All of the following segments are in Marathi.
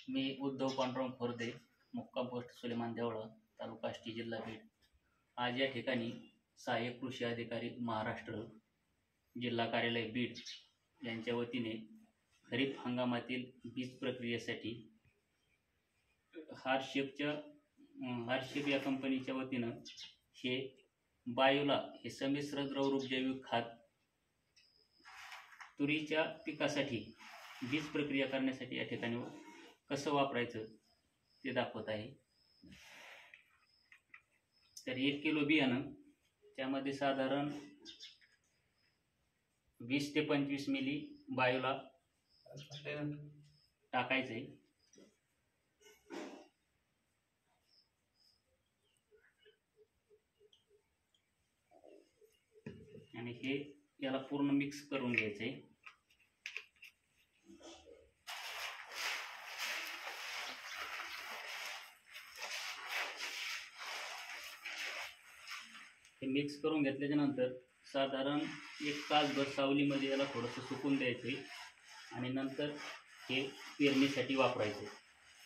मी उद्धव पांडुरंग खोर्दे, मुक्काम पोस्ट सुलेमान देवळा, तालुका आष्टी, जिल्हा बीड. आज या ठिकाणी सहाय्यक कृषी अधिकारी महाराष्ट्र, जिल्हा कार्यालय बीड यांच्या वतीने खरीप हंगामातील बीज प्रक्रियेसाठी हार्शिप या कंपनीच्या वतीनं हे बायोला हे संमिश्र द्रवरूप जैविक खत तुरीच्या पिकासाठी बीज प्रक्रिया करण्यासाठी या ठिकाणी कसं वापरायचं ते दाखवत आहे. तर 1 किलो बियाणं त्यामध्ये साधारण 20 ते 25 मिली बायोला टाकायचं आहे. आणि हे याला पूर्ण मिक्स करून घ्यायचं आहे. हे मिक्स करून घेतल्याच्या नंतर साधारण 1 तासभर सावलीमध्ये याला थोडंसं सुकून द्यायचं आहे आणि नंतर हे पेरणीसाठी वापरायचं आहे.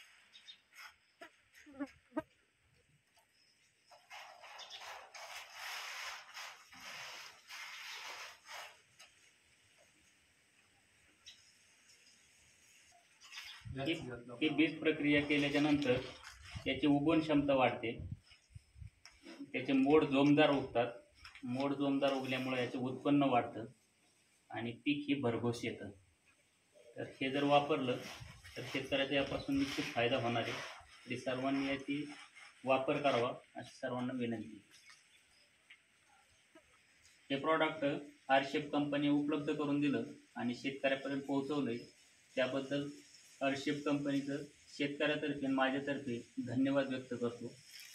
ही बीज प्रक्रिया केल्याच्या नंतर त्याची उगवण क्षमता वाढते, त्याचे मोड जोमदार उगतात. मोड जोमदार उगल्यामुळे याचं उत्पन्न वाढतं आणि पीक ही भरघोस येतं. तर हे जर वापरलं तर शेतकऱ्याचा यापासून निश्चित फायदा होणार आहे. तरी सर्वांनी याची वापर करावा अशी सर्वांना विनंती. हे प्रॉडक्ट हार्शिप कंपनी उपलब्ध करून दिलं आणि शेतकऱ्यापर्यंत पोहोचवलंय, त्याबद्दल हार्शिप कंपनीचं शेतकऱ्यातर्फे माझ्यातर्फे धन्यवाद व्यक्त करतो.